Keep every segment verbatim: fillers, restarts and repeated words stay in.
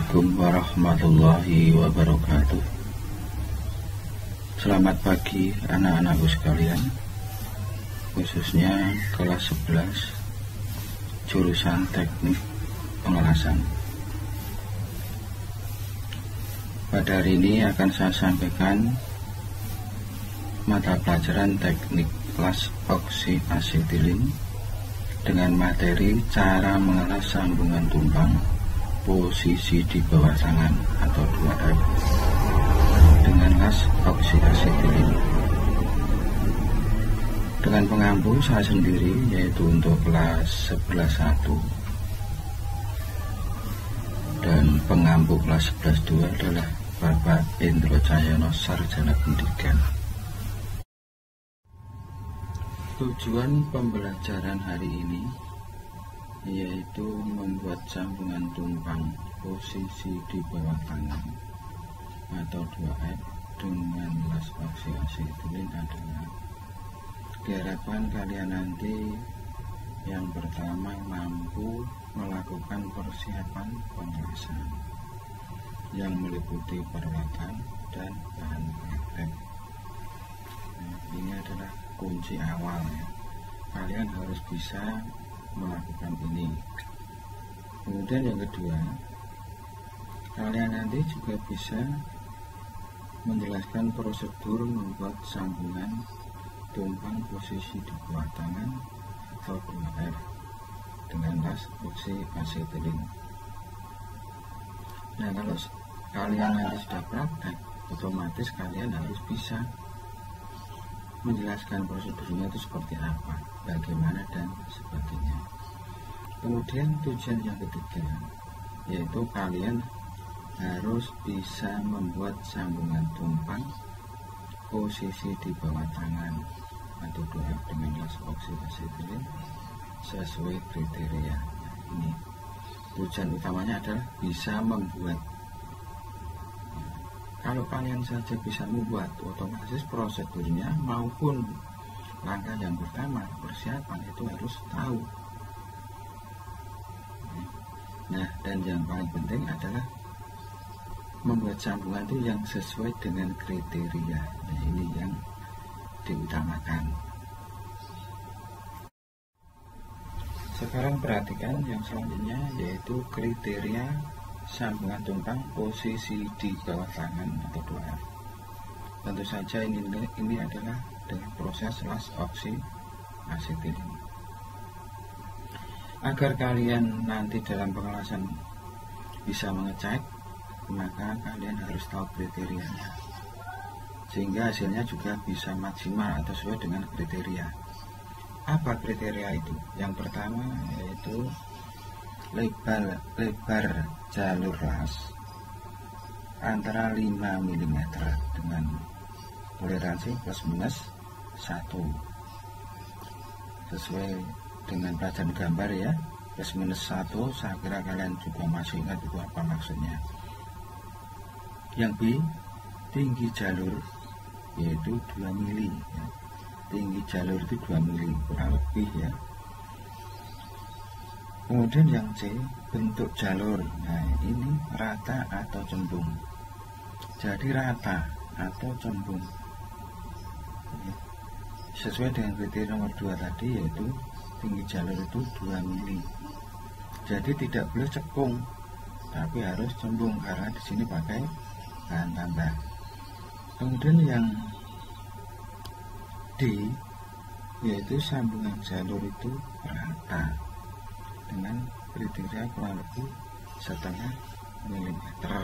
Assalamualaikum warahmatullahi wabarakatuh. Selamat pagi anak-anakku sekalian, khususnya kelas sebelas jurusan teknik pengelasan. Pada hari ini akan saya sampaikan mata pelajaran teknik kelas oksiasetilin dengan materi cara mengelas sambungan tumpang posisi di bawah tangan atau dua F dengan las oksiasetilin. Dengan pengampu saya sendiri, yaitu untuk kelas sebelas satu, dan pengampu kelas sebelas dua adalah Bapak Indro Cahyono, Sarjana Pendidikan. Tujuan pembelajaran hari ini yaitu membuat sambungan tumpang posisi di bawah tangan atau dua F dengan las oksiasetilin adalah diharapkan kalian nanti yang pertama mampu melakukan persiapan pengelasan yang meliputi peralatan dan bahan praktek. Nah, ini adalah kunci awal ya. Kalian harus bisa melakukan ini. Kemudian yang kedua, kalian nanti juga bisa menjelaskan prosedur membuat sambungan tumpang posisi di bawah tangan atau dua F dengan las oksiasetilin. Nah, kalau kalian nanti sudah praktek, otomatis kalian harus bisa menjelaskan prosedurnya itu seperti apa, bagaimana, dan sebagainya. Kemudian tujuan yang ketiga yaitu kalian harus bisa membuat sambungan tumpang posisi di bawah tangan atau dua F dengan las oksiasetilin sesuai kriteria. Ini tujuan utamanya adalah bisa membuat. Kalau kalian saja bisa membuat, otomatis prosedurnya maupun langkah yang pertama, persiapan, itu harus tahu. Nah, dan yang paling penting adalah membuat sambungan itu yang sesuai dengan kriteria. Nah, ini yang diutamakan. Sekarang perhatikan yang selanjutnya, yaitu kriteria sambungan tumpang posisi di bawah tangan atau dua F. Tentu saja ini, ini adalah dengan proses las oksiasetilin. Agar kalian nanti dalam pengelasan bisa mengecek, maka kalian harus tahu kriterianya, sehingga hasilnya juga bisa maksimal atau sesuai dengan kriteria. Apa kriteria itu? Yang pertama yaitu lebar lebar jalur las antara lima milimeter dengan toleransi plus minus satu sesuai dengan pelajaran gambar ya. Plus minus satu, saya kira kalian juga masih ingat itu apa maksudnya. Yang B, tinggi jalur yaitu dua mili ya. Tinggi jalur itu dua mili kurang lebih ya. Kemudian yang C, bentuk jalur. Nah, ini rata atau cembung. Jadi rata atau cembung. Sesuai dengan kriteria nomor dua tadi, yaitu tinggi jalur itu dua mili. Jadi tidak boleh cekung, tapi harus cembung karena di sini pakai bahan tambah. Kemudian yang D, yaitu sambungan jalur itu rata dengan kriteria kurang lebih setengah milimeter.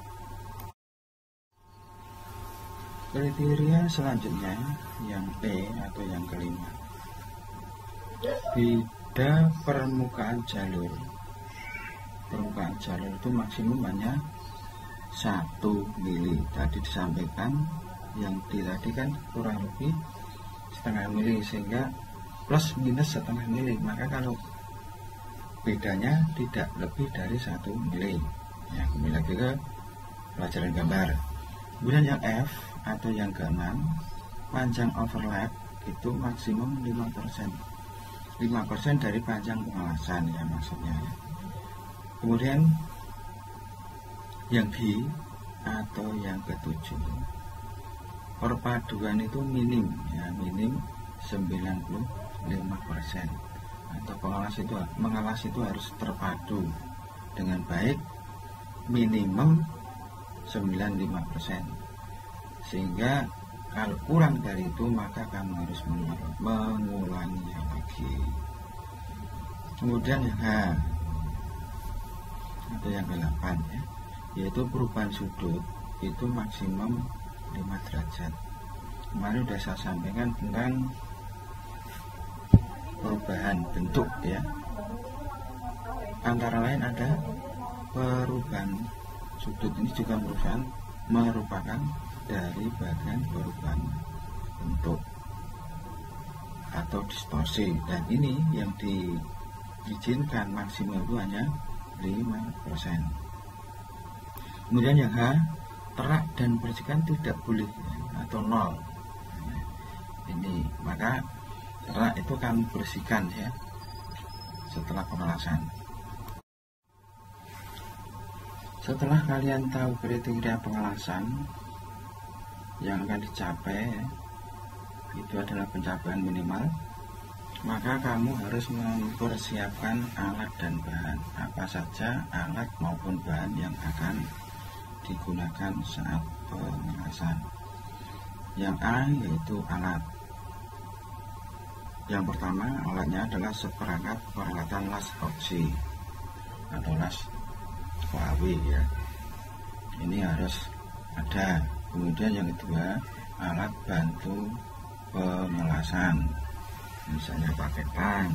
Kriteria selanjutnya yang E atau yang kelima, beda permukaan jalur. Permukaan jalur itu maksimum hanya satu mili. Tadi disampaikan yang di tadi kan kurang lebih setengah mili, sehingga plus minus setengah mili. Maka kalau bedanya tidak lebih dari satu mili. Ya, kembali lagi ke pelajaran gambar. Kemudian yang F atau yang keenam, panjang overlap itu maksimum lima persen. lima persen dari panjang pengelasan ya maksudnya. Kemudian Yang D atau yang ketujuh, perpaduan itu minim, ya minim sembilan puluh lima persen, atau pengawas itu mengawas itu harus terpadu dengan baik minimum sembilan puluh lima persen, sehingga kalau kurang dari itu maka kamu harus mengulanginya lagi. Kemudian yang H atau yang delapan, ya, yaitu perubahan sudut itu maksimum lima derajat. Kemarin sudah saya sampaikan tentang perubahan bentuk, ya, antara lain ada perubahan sudut. Ini juga merupakan merupakan dari bagian perubahan bentuk atau distorsi, dan ini yang diizinkan maksimal itu hanya lima persen. Kemudian yang H, terak dan percikan tidak boleh, atau nol. Ini maka terak itu kamu bersihkan, ya, setelah pengelasan. Setelah kalian tahu kriteria pengelasan yang akan dicapai, ya, itu adalah pencapaian minimal, maka kamu harus mempersiapkan alat dan bahan. Apa saja alat maupun bahan yang akan digunakan saat pengelasan. Yang A yaitu alat. Yang pertama, alatnya adalah seperangkat peralatan las oksi atau las O A W, ya. Ini harus ada. Kemudian yang kedua, alat bantu pengelasan, misalnya pakai tang,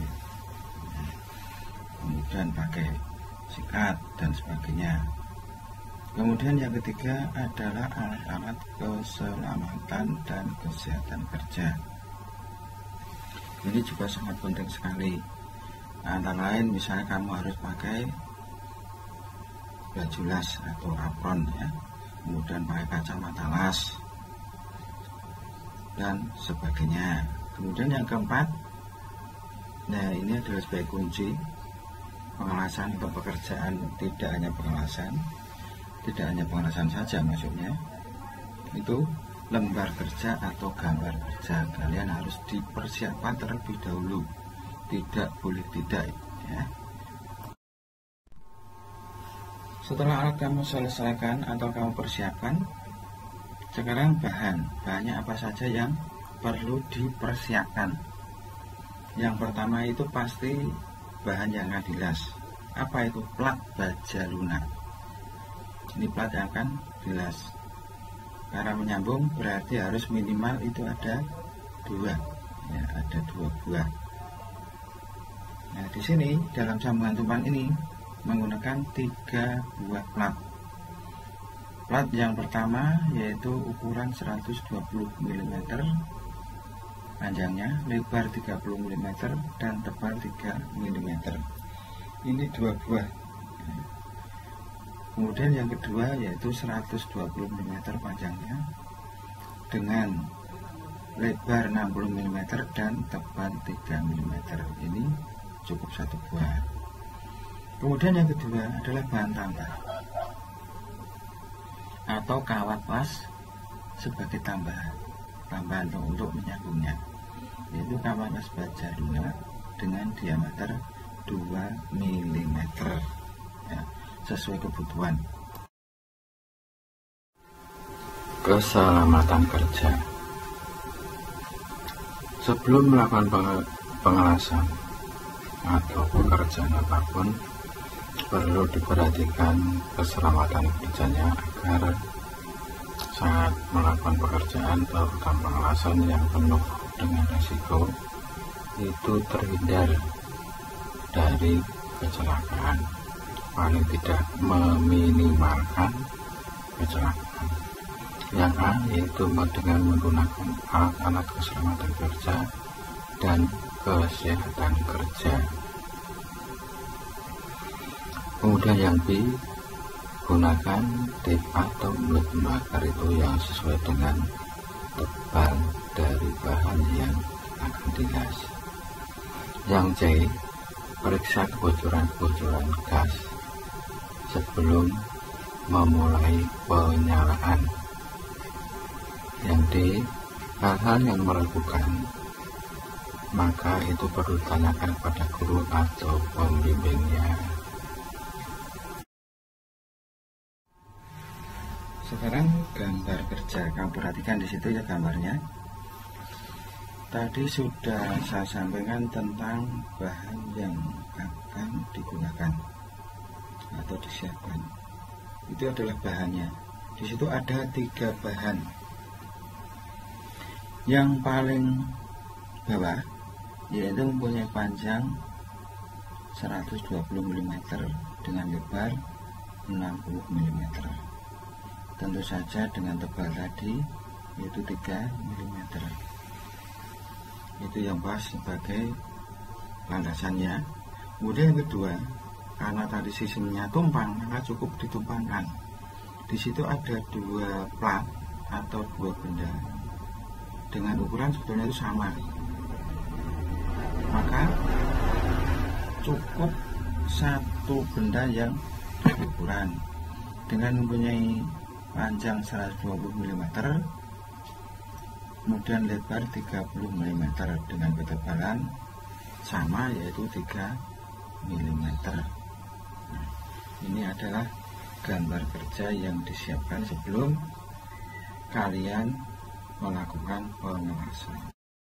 kemudian pakai sikat dan sebagainya. Kemudian yang ketiga adalah alat-alat keselamatan dan kesehatan kerja. Ini juga sangat penting sekali. Antara lain misalnya kamu harus pakai baju las atau apron, ya, kemudian pakai kacamata las dan sebagainya. Kemudian yang keempat, nah ini adalah sebagai kunci pengelasan atau pekerjaan. Tidak hanya pengelasan, tidak hanya pengelasan saja, maksudnya itu lembar kerja atau gambar kerja kalian harus dipersiapkan terlebih dahulu, tidak boleh tidak, ya. Setelah alat kamu selesaikan atau kamu persiapkan, sekarang bahan bahannya apa saja yang perlu dipersiapkan. Yang pertama itu pasti bahan yang akan dilas. Apa itu? Plat baja lunak. Ini plat yang akan dilas. Karena menyambung berarti harus minimal itu ada dua, ya, ada dua buah. Nah, di sini dalam sambungan tumpan ini menggunakan tiga buah plat. Plat yang pertama yaitu ukuran seratus dua puluh milimeter panjangnya, lebar tiga puluh milimeter dan tebal tiga milimeter. Ini dua buah. Kemudian yang kedua yaitu seratus dua puluh milimeter panjangnya dengan lebar enam puluh milimeter dan tebal tiga milimeter. Ini cukup satu buah. Kemudian yang kedua adalah bahan tambah atau kawat las sebagai tambahan tambahan untuk menyambungnya, yaitu kawat las baja lunak dengan diameter dua milimeter, ya, sesuai kebutuhan. Keselamatan kerja. Sebelum melakukan pengelasan atau pekerjaan apapun, perlu diperhatikan keselamatan kerjanya agar saat melakukan pekerjaan terutama pengelasan yang penuh dengan risiko itu terhindar dari kecelakaan, paling tidak meminimalkan kecelakaan. Yang A yaitu dengan menggunakan alat-alat keselamatan kerja dan kesehatan kerja. Kemudian yang B, gunakan tape atau belut bakar itu yang sesuai dengan tebal dari bahan yang akan dilas. Yang C, periksa kebocoran-kebocoran gas sebelum memulai penyalaan. Yang D, hal-hal yang meragukan, maka itu perlu ditanyakan pada guru atau pembimbingnya. Sekarang gambar kerja, kamu perhatikan di situ ya gambarnya. Tadi sudah saya sampaikan tentang bahan yang akan digunakan atau disiapkan. Itu adalah bahannya. Di situ ada tiga bahan. Yang paling bawah yaitu mempunyai panjang seratus dua puluh milimeter dengan lebar enam puluh milimeter. Tentu saja dengan tebal tadi yaitu tiga milimeter. Itu yang pas sebagai landasannya. Kemudian yang kedua, karena tadi sistemnya tumpang, maka cukup ditumpangkan. Di situ ada dua plat atau dua benda dengan ukuran sebetulnya itu sama, maka cukup satu benda yang berukuran dengan mempunyai panjang seratus dua puluh milimeter, kemudian lebar tiga puluh milimeter dengan ketebalan sama yaitu tiga milimeter. Nah, ini adalah gambar kerja yang disiapkan sebelum kalian melakukan pengawasan.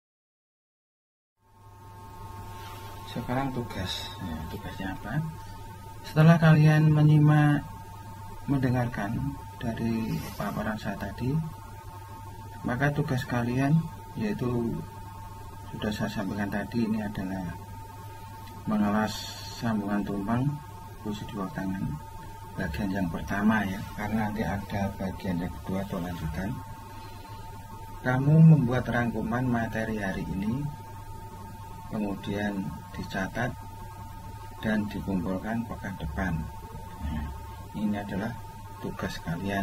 Sekarang tugas, ya, tugasnya apa? Setelah kalian menyimak, mendengarkan dari paparan saya tadi, maka tugas kalian yaitu sudah saya sampaikan tadi, ini adalah mengelas sambungan tumpang posisi dua tangan bagian yang pertama ya, karena nanti ada bagian yang kedua atau lanjutan. Kamu membuat rangkuman materi hari ini, kemudian dicatat dan dikumpulkan pekan depan. Nah, ini adalah tugas kalian.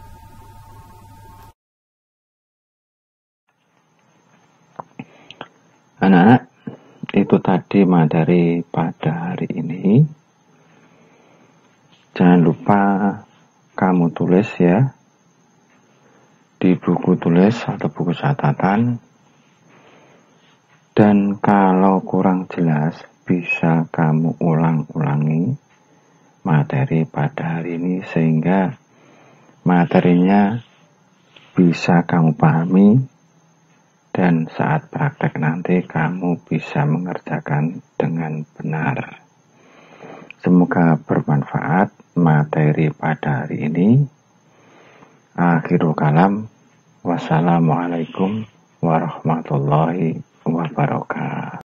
Anak-anak, itu tadi materi pada hari ini. Jangan lupa kamu tulis ya di buku tulis atau buku catatan, dan kalau kurang jelas bisa kamu ulang-ulangi materi pada hari ini sehingga materinya bisa kamu pahami dan saat praktek nanti kamu bisa mengerjakan dengan benar. Semoga bermanfaat materi pada hari ini. Akhirul kalam. Wassalamualaikum warahmatullahi wabarakatuh.